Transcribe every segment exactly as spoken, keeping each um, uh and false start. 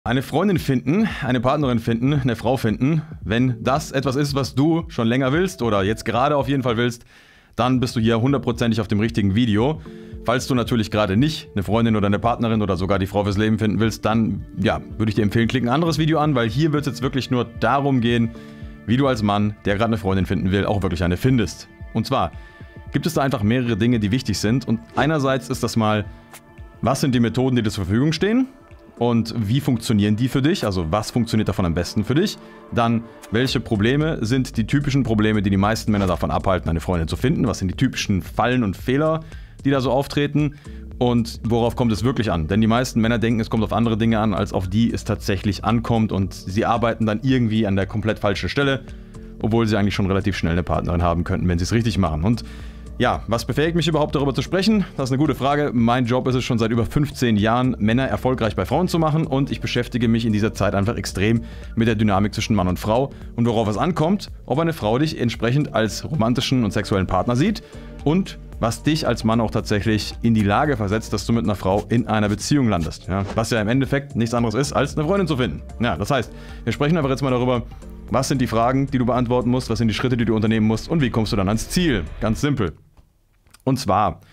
Eine Freundin finden, eine Partnerin finden, eine Frau finden, wenn das etwas ist, was du schon länger willst oder jetzt gerade auf jeden Fall willst, dann bist du hier hundertprozentig auf dem richtigen Video. Falls du natürlich gerade nicht eine Freundin oder eine Partnerin oder sogar die Frau fürs Leben finden willst, dann ja, würde ich dir empfehlen, klick ein anderes Video an, weil hier wird es jetzt wirklich nur darum gehen, wie du als Mann, der gerade eine Freundin finden will, auch wirklich eine findest. Und zwar gibt es da einfach mehrere Dinge, die wichtig sind. Und einerseits ist das mal, was sind die Methoden, die dir zur Verfügung stehen? Und wie funktionieren die für dich? Also was funktioniert davon am besten für dich? Dann, welche Probleme sind die typischen Probleme, die die meisten Männer davon abhalten, eine Freundin zu finden? Was sind die typischen Fallen und Fehler, die da so auftreten? Und worauf kommt es wirklich an? Denn die meisten Männer denken, es kommt auf andere Dinge an, als auf die es tatsächlich ankommt. Und sie arbeiten dann irgendwie an der komplett falschen Stelle, obwohl sie eigentlich schon relativ schnell eine Partnerin haben könnten, wenn sie es richtig machen. Und ja, was befähigt mich überhaupt darüber zu sprechen? Das ist eine gute Frage. Mein Job ist es schon seit über fünfzehn Jahren, Männer erfolgreich bei Frauen zu machen, und ich beschäftige mich in dieser Zeit einfach extrem mit der Dynamik zwischen Mann und Frau und worauf es ankommt, ob eine Frau dich entsprechend als romantischen und sexuellen Partner sieht und was dich als Mann auch tatsächlich in die Lage versetzt, dass du mit einer Frau in einer Beziehung landest. Ja, was ja im Endeffekt nichts anderes ist, als eine Freundin zu finden. Ja, das heißt, wir sprechen einfach jetzt mal darüber, was sind die Fragen, die du beantworten musst, was sind die Schritte, die du unternehmen musst und wie kommst du dann ans Ziel. Ganz simpel. Und zwar,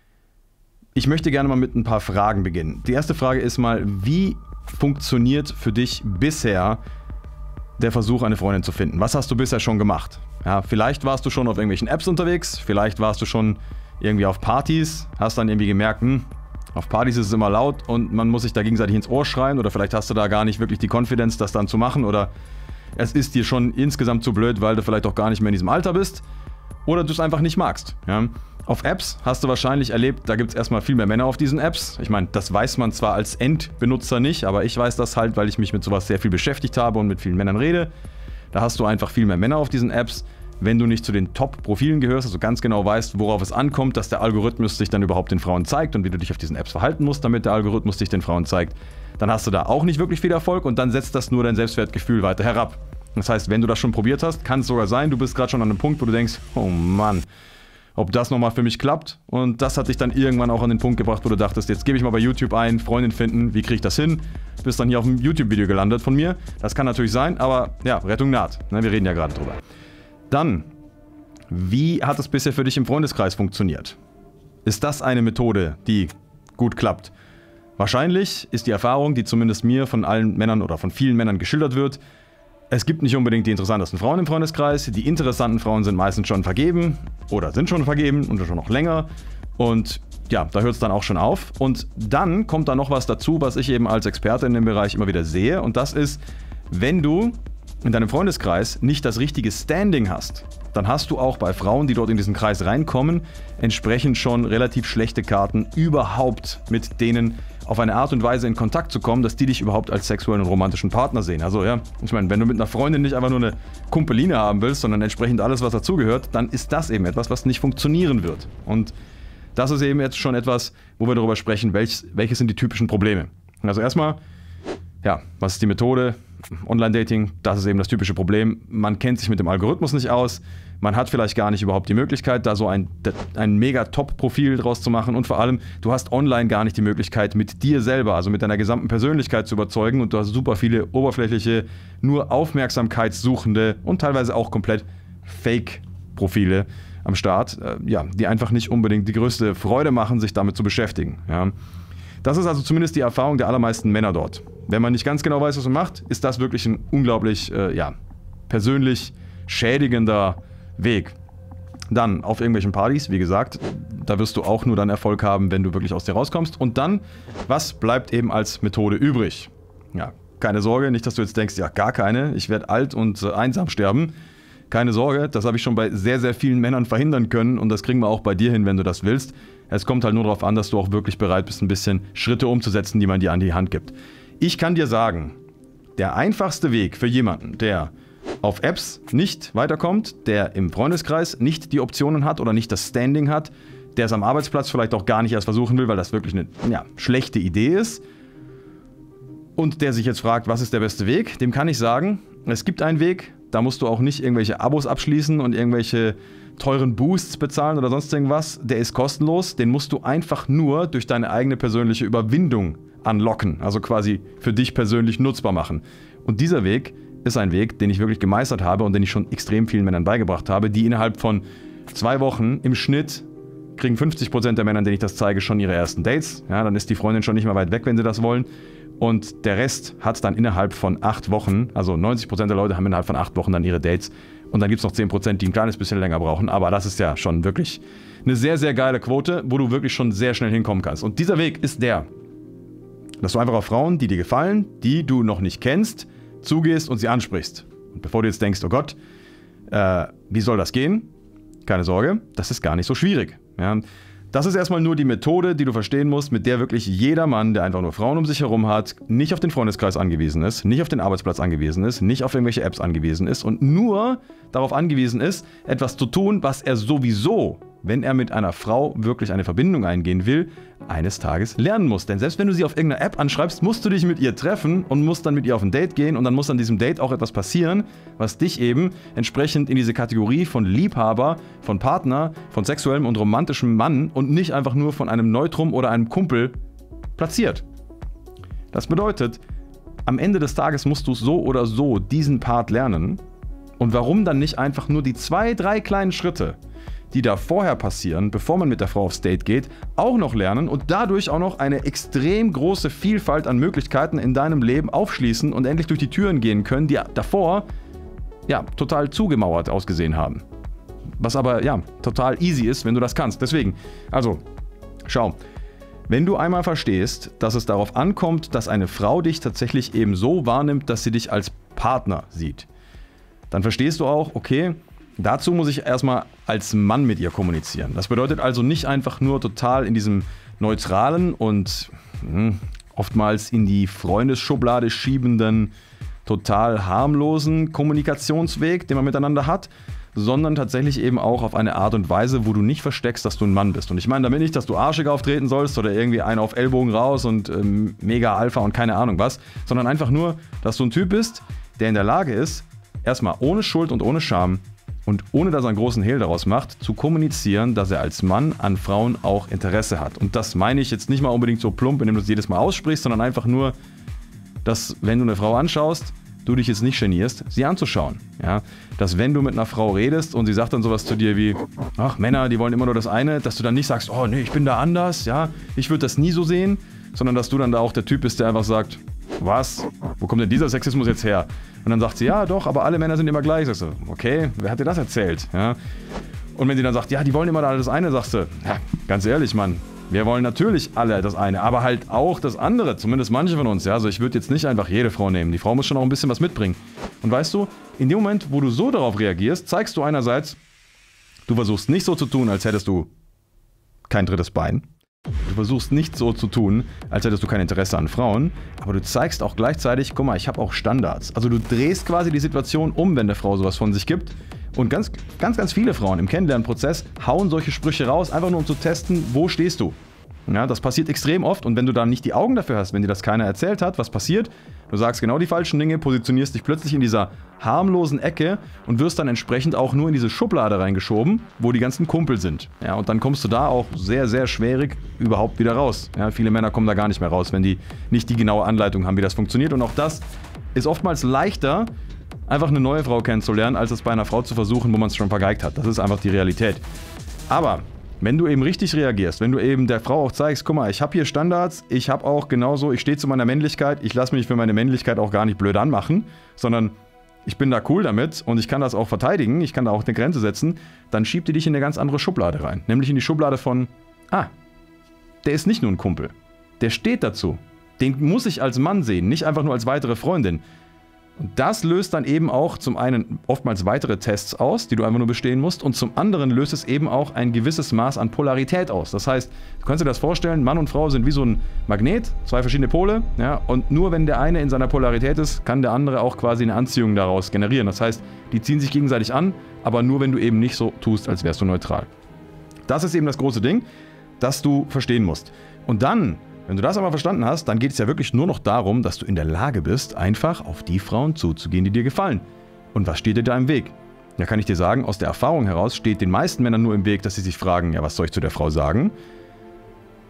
ich möchte gerne mal mit ein paar Fragen beginnen. Die erste Frage ist mal, wie funktioniert für dich bisher der Versuch, eine Freundin zu finden? Was hast du bisher schon gemacht? Ja, vielleicht warst du schon auf irgendwelchen Apps unterwegs, vielleicht warst du schon irgendwie auf Partys, hast dann irgendwie gemerkt, hm, auf Partys ist es immer laut und man muss sich da gegenseitig ins Ohr schreien, oder vielleicht hast du da gar nicht wirklich die Confidence, das dann zu machen, oder es ist dir schon insgesamt zu blöd, weil du vielleicht auch gar nicht mehr in diesem Alter bist, oder du es einfach nicht magst. Ja? Auf Apps hast du wahrscheinlich erlebt, da gibt es erstmal viel mehr Männer auf diesen Apps. Ich meine, das weiß man zwar als Endbenutzer nicht, aber ich weiß das halt, weil ich mich mit sowas sehr viel beschäftigt habe und mit vielen Männern rede. Da hast du einfach viel mehr Männer auf diesen Apps. Wenn du nicht zu den Top-Profilen gehörst, also ganz genau weißt, worauf es ankommt, dass der Algorithmus sich dann überhaupt den Frauen zeigt und wie du dich auf diesen Apps verhalten musst, damit der Algorithmus dich den Frauen zeigt, dann hast du da auch nicht wirklich viel Erfolg und dann setzt das nur dein Selbstwertgefühl weiter herab. Das heißt, wenn du das schon probiert hast, kann es sogar sein, du bist gerade schon an einem Punkt, wo du denkst, oh Mann, ob das nochmal für mich klappt. Und das hat dich dann irgendwann auch an den Punkt gebracht, wo du dachtest, jetzt gebe ich mal bei YouTube ein, Freundin finden, wie kriege ich das hin? Du bist dann hier auf einem YouTube-Video gelandet von mir. Das kann natürlich sein, aber ja, Rettung naht. Wir reden ja gerade drüber. Dann, wie hat es bisher für dich im Freundeskreis funktioniert? Ist das eine Methode, die gut klappt? Wahrscheinlich ist die Erfahrung, die zumindest mir von allen Männern oder von vielen Männern geschildert wird, es gibt nicht unbedingt die interessantesten Frauen im Freundeskreis. Die interessanten Frauen sind meistens schon vergeben oder sind schon vergeben und schon noch länger. Und ja, da hört es dann auch schon auf. Und dann kommt da noch was dazu, was ich eben als Experte in dem Bereich immer wieder sehe. Und das ist, wenn du in deinem Freundeskreis nicht das richtige Standing hast, dann hast du auch bei Frauen, die dort in diesen Kreis reinkommen, entsprechend schon relativ schlechte Karten, überhaupt mit denen auf eine Art und Weise in Kontakt zu kommen, dass die dich überhaupt als sexuellen und romantischen Partner sehen. Also ja, ich meine, wenn du mit einer Freundin nicht einfach nur eine Kumpeline haben willst, sondern entsprechend alles, was dazugehört, dann ist das eben etwas, was nicht funktionieren wird. Und das ist eben jetzt schon etwas, wo wir darüber sprechen, welch, welche sind die typischen Probleme. Also erstmal, ja, was ist die Methode? Online-Dating, das ist eben das typische Problem. Man kennt sich mit dem Algorithmus nicht aus. Man hat vielleicht gar nicht überhaupt die Möglichkeit, da so ein, ein mega Top-Profil draus zu machen. Und vor allem, du hast online gar nicht die Möglichkeit, mit dir selber, also mit deiner gesamten Persönlichkeit zu überzeugen. Und du hast super viele oberflächliche, nur aufmerksamkeitssuchende und teilweise auch komplett Fake-Profile am Start, äh, ja, die einfach nicht unbedingt die größte Freude machen, sich damit zu beschäftigen. Ja. Das ist also zumindest die Erfahrung der allermeisten Männer dort. Wenn man nicht ganz genau weiß, was man macht, ist das wirklich ein unglaublich, äh, ja, persönlich schädigender Weg. Dann auf irgendwelchen Partys, wie gesagt, da wirst du auch nur dann Erfolg haben, wenn du wirklich aus dir rauskommst. Und dann, was bleibt eben als Methode übrig? Ja, keine Sorge, nicht, dass du jetzt denkst, ja, gar keine, ich werde alt und äh, einsam sterben. Keine Sorge, das habe ich schon bei sehr, sehr vielen Männern verhindern können und das kriegen wir auch bei dir hin, wenn du das willst. Es kommt halt nur darauf an, dass du auch wirklich bereit bist, ein bisschen Schritte umzusetzen, die man dir an die Hand gibt. Ich kann dir sagen, der einfachste Weg für jemanden, der auf Apps nicht weiterkommt, der im Freundeskreis nicht die Optionen hat oder nicht das Standing hat, der es am Arbeitsplatz vielleicht auch gar nicht erst versuchen will, weil das wirklich eine ja, schlechte Idee ist und der sich jetzt fragt, was ist der beste Weg, dem kann ich sagen, es gibt einen Weg, da musst du auch nicht irgendwelche Abos abschließen und irgendwelche teuren Boosts bezahlen oder sonst irgendwas, der ist kostenlos, den musst du einfach nur durch deine eigene persönliche Überwindung unlocken, also quasi für dich persönlich nutzbar machen. Und dieser Weg ist ein Weg, den ich wirklich gemeistert habe und den ich schon extrem vielen Männern beigebracht habe, die innerhalb von zwei Wochen im Schnitt kriegen fünfzig Prozent der Männer, denen ich das zeige, schon ihre ersten Dates. Ja, dann ist die Freundin schon nicht mehr weit weg, wenn sie das wollen. Und der Rest hat dann innerhalb von acht Wochen, also neunzig Prozent der Leute haben innerhalb von acht Wochen dann ihre Dates. Und dann gibt es noch zehn Prozent, die ein kleines bisschen länger brauchen. Aber das ist ja schon wirklich eine sehr, sehr geile Quote, wo du wirklich schon sehr schnell hinkommen kannst. Und dieser Weg ist der, dass du einfach auf Frauen, die dir gefallen, die du noch nicht kennst, zugehst und sie ansprichst. Und bevor du jetzt denkst, oh Gott, äh, wie soll das gehen? Keine Sorge, das ist gar nicht so schwierig. Ja, das ist erstmal nur die Methode, die du verstehen musst, mit der wirklich jeder Mann, der einfach nur Frauen um sich herum hat, nicht auf den Freundeskreis angewiesen ist, nicht auf den Arbeitsplatz angewiesen ist, nicht auf irgendwelche Apps angewiesen ist und nur darauf angewiesen ist, etwas zu tun, was er sowieso, wenn er mit einer Frau wirklich eine Verbindung eingehen will, eines Tages lernen muss. Denn selbst wenn du sie auf irgendeiner App anschreibst, musst du dich mit ihr treffen und musst dann mit ihr auf ein Date gehen und dann muss an diesem Date auch etwas passieren, was dich eben entsprechend in diese Kategorie von Liebhaber, von Partner, von sexuellem und romantischem Mann und nicht einfach nur von einem Neutrum oder einem Kumpel platziert. Das bedeutet, am Ende des Tages musst du so oder so diesen Part lernen. Und warum dann nicht einfach nur die zwei, drei kleinen Schritte, die da vorher passieren, bevor man mit der Frau aufs Date geht, auch noch lernen und dadurch auch noch eine extrem große Vielfalt an Möglichkeiten in deinem Leben aufschließen und endlich durch die Türen gehen können, die davor ja total zugemauert ausgesehen haben. Was aber ja total easy ist, wenn du das kannst. Deswegen, also, schau, wenn du einmal verstehst, dass es darauf ankommt, dass eine Frau dich tatsächlich eben so wahrnimmt, dass sie dich als Partner sieht, dann verstehst du auch, okay, dazu muss ich erstmal als Mann mit ihr kommunizieren. Das bedeutet also nicht einfach nur total in diesem neutralen und mh, oftmals in die Freundesschublade schiebenden, total harmlosen Kommunikationsweg, den man miteinander hat, sondern tatsächlich eben auch auf eine Art und Weise, wo du nicht versteckst, dass du ein Mann bist. Und ich meine damit nicht, dass du arschig auftreten sollst oder irgendwie einen auf Ellbogen raus und ähm, mega Alpha und keine Ahnung was, sondern einfach nur, dass du ein Typ bist, der in der Lage ist, erstmal ohne Schuld und ohne Scham und ohne dass er einen großen Hehl daraus macht, zu kommunizieren, dass er als Mann an Frauen auch Interesse hat. Und das meine ich jetzt nicht mal unbedingt so plump, indem du es jedes Mal aussprichst, sondern einfach nur, dass wenn du eine Frau anschaust, du dich jetzt nicht genierst, sie anzuschauen. Ja? Dass wenn du mit einer Frau redest und sie sagt dann sowas zu dir wie, ach, Männer, die wollen immer nur das eine, dass du dann nicht sagst, oh nee, ich bin da anders, ja, ich würde das nie so sehen, sondern dass du dann da auch der Typ bist, der einfach sagt, was? Wo kommt denn dieser Sexismus jetzt her? Und dann sagt sie, ja doch, aber alle Männer sind immer gleich. Sagst du, okay, wer hat dir das erzählt? Ja? Und wenn sie dann sagt, ja, die wollen immer alle das eine, sagst du, ja, ganz ehrlich, Mann, wir wollen natürlich alle das eine, aber halt auch das andere, zumindest manche von uns. Ja? Also ich würde jetzt nicht einfach jede Frau nehmen. Die Frau muss schon auch ein bisschen was mitbringen. Und weißt du, in dem Moment, wo du so darauf reagierst, zeigst du einerseits, du versuchst nicht so zu tun, als hättest du kein drittes Bein. Du versuchst nicht so zu tun, als hättest du kein Interesse an Frauen, aber du zeigst auch gleichzeitig, guck mal, ich habe auch Standards. Also du drehst quasi die Situation um, wenn der Frau sowas von sich gibt. Und ganz, ganz, ganz viele Frauen im Kennenlernprozess hauen solche Sprüche raus, einfach nur um zu testen, wo stehst du. Ja, das passiert extrem oft und wenn du da nicht die Augen dafür hast, wenn dir das keiner erzählt hat, was passiert, du sagst genau die falschen Dinge, positionierst dich plötzlich in dieser harmlosen Ecke und wirst dann entsprechend auch nur in diese Schublade reingeschoben, wo die ganzen Kumpel sind. Ja, und dann kommst du da auch sehr, sehr schwierig überhaupt wieder raus. Ja, viele Männer kommen da gar nicht mehr raus, wenn die nicht die genaue Anleitung haben, wie das funktioniert. Und auch das ist oftmals leichter, einfach eine neue Frau kennenzulernen, als es bei einer Frau zu versuchen, wo man es schon vergeigt hat. Das ist einfach die Realität. Aber wenn du eben richtig reagierst, wenn du eben der Frau auch zeigst, guck mal, ich habe hier Standards, ich habe auch genauso, ich stehe zu meiner Männlichkeit, ich lasse mich für meine Männlichkeit auch gar nicht blöd anmachen, sondern ich bin da cool damit und ich kann das auch verteidigen, ich kann da auch eine Grenze setzen, dann schiebt die dich in eine ganz andere Schublade rein. Nämlich in die Schublade von, ah, der ist nicht nur ein Kumpel, der steht dazu. Den muss ich als Mann sehen, nicht einfach nur als weitere Freundin. Und das löst dann eben auch zum einen oftmals weitere Tests aus, die du einfach nur bestehen musst, und zum anderen löst es eben auch ein gewisses Maß an Polarität aus. Das heißt, du kannst dir das vorstellen, Mann und Frau sind wie so ein Magnet, zwei verschiedene Pole, ja, und nur wenn der eine in seiner Polarität ist, kann der andere auch quasi eine Anziehung daraus generieren. Das heißt, die ziehen sich gegenseitig an, aber nur wenn du eben nicht so tust, als wärst du neutral. Das ist eben das große Ding, das du verstehen musst. Und dann, wenn du das aber verstanden hast, dann geht es ja wirklich nur noch darum, dass du in der Lage bist, einfach auf die Frauen zuzugehen, die dir gefallen. Und was steht dir da im Weg? Da kann ich dir sagen, aus der Erfahrung heraus steht den meisten Männern nur im Weg, dass sie sich fragen, ja, was soll ich zu der Frau sagen?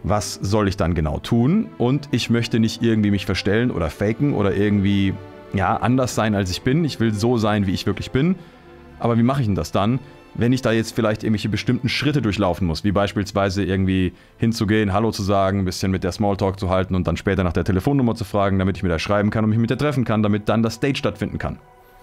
was soll ich dann genau tun? Und ich möchte nicht irgendwie mich verstellen oder faken oder irgendwie ja, anders sein, als ich bin. Ich will so sein, wie ich wirklich bin. Aber wie mache ich denn das dann, wenn ich da jetzt vielleicht irgendwelche bestimmten Schritte durchlaufen muss, wie beispielsweise irgendwie hinzugehen, Hallo zu sagen, ein bisschen mit der Smalltalk zu halten und dann später nach der Telefonnummer zu fragen, damit ich mit der schreiben kann und mich mit der treffen kann, damit dann das Date stattfinden kann.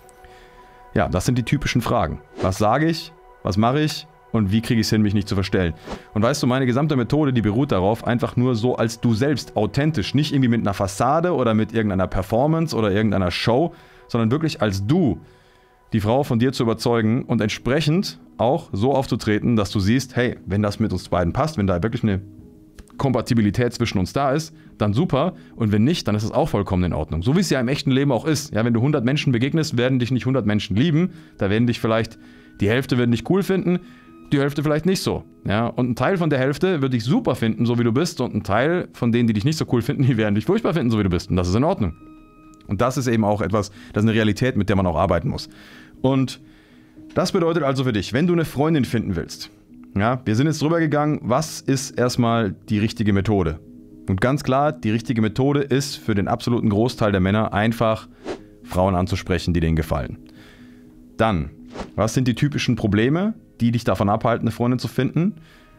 Ja, das sind die typischen Fragen. Was sage ich? Was mache ich? Und wie kriege ich es hin, mich nicht zu verstellen? Und weißt du, meine gesamte Methode, die beruht darauf, einfach nur so als du selbst, authentisch, nicht irgendwie mit einer Fassade oder mit irgendeiner Performance oder irgendeiner Show, sondern wirklich als du, die Frau von dir zu überzeugen und entsprechend auch so aufzutreten, dass du siehst, hey, wenn das mit uns beiden passt, wenn da wirklich eine Kompatibilität zwischen uns da ist, dann super. Und wenn nicht, dann ist es auch vollkommen in Ordnung. So wie es ja im echten Leben auch ist. Ja, wenn du hundert Menschen begegnest, werden dich nicht hundert Menschen lieben. Da werden dich vielleicht, die Hälfte werden dich cool finden, die Hälfte vielleicht nicht so. Ja, und ein Teil von der Hälfte wird dich super finden, so wie du bist. Und ein Teil von denen, die dich nicht so cool finden, die werden dich furchtbar finden, so wie du bist. Und das ist in Ordnung. Und das ist eben auch etwas, das ist eine Realität, mit der man auch arbeiten muss. Und das bedeutet also für dich, wenn du eine Freundin finden willst, ja, wir sind jetzt drüber gegangen, was ist erstmal die richtige Methode? Und ganz klar, die richtige Methode ist für den absoluten Großteil der Männer einfach Frauen anzusprechen, die denen gefallen. Dann, was sind die typischen Probleme, die dich davon abhalten, eine Freundin zu finden?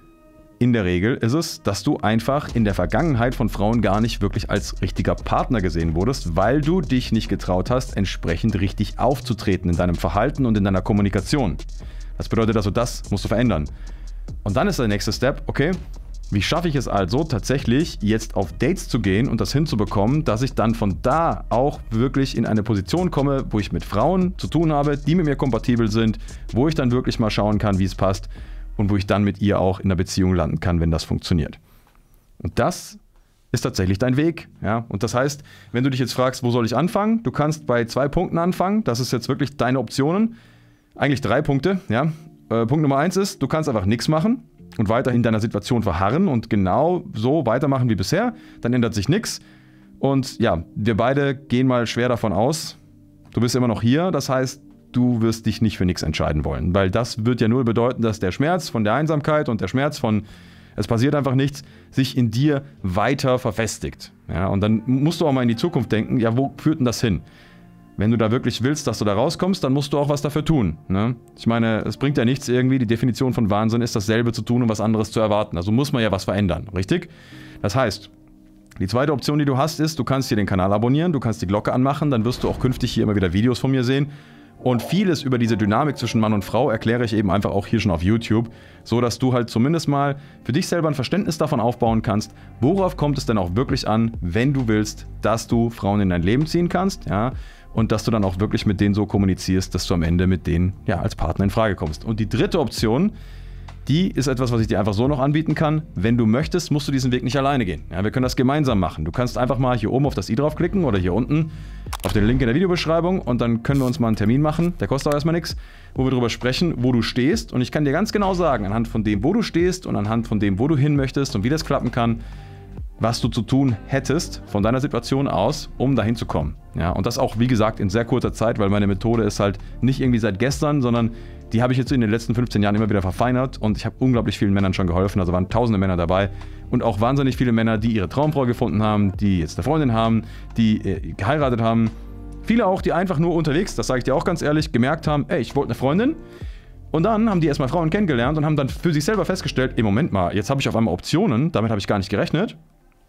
In der Regel ist es, dass du einfach in der Vergangenheit von Frauen gar nicht wirklich als richtiger Partner gesehen wurdest, weil du dich nicht getraut hast, entsprechend richtig aufzutreten in deinem Verhalten und in deiner Kommunikation. Das bedeutet also, das musst du verändern. Und dann ist der nächste Step, okay, wie schaffe ich es also tatsächlich, jetzt auf Dates zu gehen und das hinzubekommen, dass ich dann von da auch wirklich in eine Position komme, wo ich mit Frauen zu tun habe, die mit mir kompatibel sind, wo ich dann wirklich mal schauen kann, wie es passt. Und wo ich dann mit ihr auch in einer Beziehung landen kann, wenn das funktioniert. Und das ist tatsächlich dein Weg. Ja? Und das heißt, wenn du dich jetzt fragst, wo soll ich anfangen? Du kannst bei zwei Punkten anfangen. Das ist jetzt wirklich deine Optionen. Eigentlich drei Punkte. Ja? Äh, Punkt Nummer eins ist, du kannst einfach nichts machen und weiterhin in deiner Situation verharren und genau so weitermachen wie bisher. Dann ändert sich nichts. Und ja, wir beide gehen mal schwer davon aus, du bist immer noch hier. Das heißt, du wirst dich nicht für nichts entscheiden wollen, weil das wird ja nur bedeuten, dass der Schmerz von der Einsamkeit und der Schmerz von es passiert einfach nichts, sich in dir weiter verfestigt. Ja, und dann musst du auch mal in die Zukunft denken, ja, wo führt denn das hin? Wenn du da wirklich willst, dass du da rauskommst, dann musst du auch was dafür tun. Ne? Ich meine, es bringt ja nichts irgendwie, die Definition von Wahnsinn ist dasselbe zu tun und was anderes zu erwarten. Also muss man ja was verändern, richtig? Das heißt, die zweite Option, die du hast, ist, du kannst hier den Kanal abonnieren, du kannst die Glocke anmachen, dann wirst du auch künftig hier immer wieder Videos von mir sehen. Und vieles über diese Dynamik zwischen Mann und Frau erkläre ich eben einfach auch hier schon auf YouTube, so dass du halt zumindest mal für dich selber ein Verständnis davon aufbauen kannst, worauf kommt es denn auch wirklich an, wenn du willst, dass du Frauen in dein Leben ziehen kannst, ja, und dass du dann auch wirklich mit denen so kommunizierst, dass du am Ende mit denen ja als Partner in Frage kommst. Und die dritte Option, die ist etwas, was ich dir einfach so noch anbieten kann. Wenn du möchtest, musst du diesen Weg nicht alleine gehen. Ja, wir können das gemeinsam machen. Du kannst einfach mal hier oben auf das i draufklicken oder hier unten auf den Link in der Videobeschreibung und dann können wir uns mal einen Termin machen, der kostet auch erstmal nichts, wo wir darüber sprechen, wo du stehst. Und ich kann dir ganz genau sagen, anhand von dem, wo du stehst und anhand von dem, wo du hin möchtest und wie das klappen kann, was du zu tun hättest von deiner Situation aus, um dahin zu kommen. Ja, und das auch, wie gesagt, in sehr kurzer Zeit, weil meine Methode ist halt nicht irgendwie seit gestern, sondern die habe ich jetzt in den letzten fünfzehn Jahren immer wieder verfeinert und ich habe unglaublich vielen Männern schon geholfen, also waren tausende Männer dabei und auch wahnsinnig viele Männer, die ihre Traumfrau gefunden haben, die jetzt eine Freundin haben, die äh, geheiratet haben. Viele auch, die einfach nur unterwegs, das sage ich dir auch ganz ehrlich, gemerkt haben, ey, ich wollte eine Freundin. Und dann haben die erstmal Frauen kennengelernt und haben dann für sich selber festgestellt, ey, Moment mal, jetzt habe ich auf einmal Optionen, damit habe ich gar nicht gerechnet.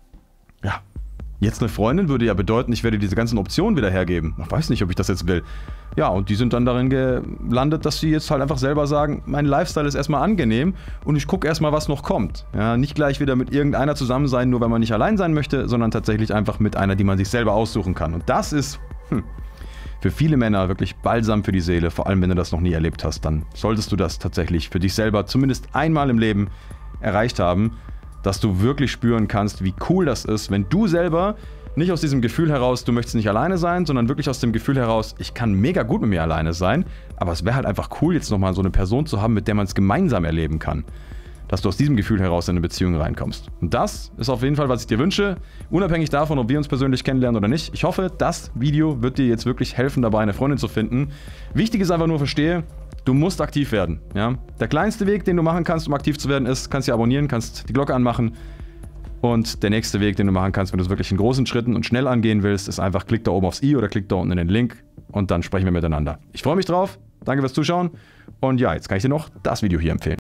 Ja, jetzt eine Freundin würde ja bedeuten, ich werde diese ganzen Optionen wieder hergeben. Ich weiß nicht, ob ich das jetzt will. Ja, und die sind dann darin gelandet, dass sie jetzt halt einfach selber sagen, mein Lifestyle ist erstmal angenehm und ich gucke erstmal, was noch kommt. Ja, nicht gleich wieder mit irgendeiner zusammen sein, nur weil man nicht allein sein möchte, sondern tatsächlich einfach mit einer, die man sich selber aussuchen kann. Und das ist hm, für viele Männer wirklich Balsam für die Seele, vor allem wenn du das noch nie erlebt hast, dann solltest du das tatsächlich für dich selber zumindest einmal im Leben erreicht haben, dass du wirklich spüren kannst, wie cool das ist, wenn du selber nicht aus diesem Gefühl heraus, du möchtest nicht alleine sein, sondern wirklich aus dem Gefühl heraus, ich kann mega gut mit mir alleine sein, aber es wäre halt einfach cool, jetzt nochmal so eine Person zu haben, mit der man es gemeinsam erleben kann. Dass du aus diesem Gefühl heraus in eine Beziehung reinkommst. Und das ist auf jeden Fall, was ich dir wünsche, unabhängig davon, ob wir uns persönlich kennenlernen oder nicht. Ich hoffe, das Video wird dir jetzt wirklich helfen, dabei eine Freundin zu finden. Wichtig ist einfach nur, verstehe, du musst aktiv werden. Ja? Der kleinste Weg, den du machen kannst, um aktiv zu werden, ist, kannst du abonnieren, kannst die Glocke anmachen. Und der nächste Weg, den du machen kannst, wenn du es wirklich in großen Schritten und schnell angehen willst, ist einfach, klick da oben aufs i oder klick da unten in den Link und dann sprechen wir miteinander. Ich freue mich drauf. Danke fürs Zuschauen. Und ja, jetzt kann ich dir noch das Video hier empfehlen.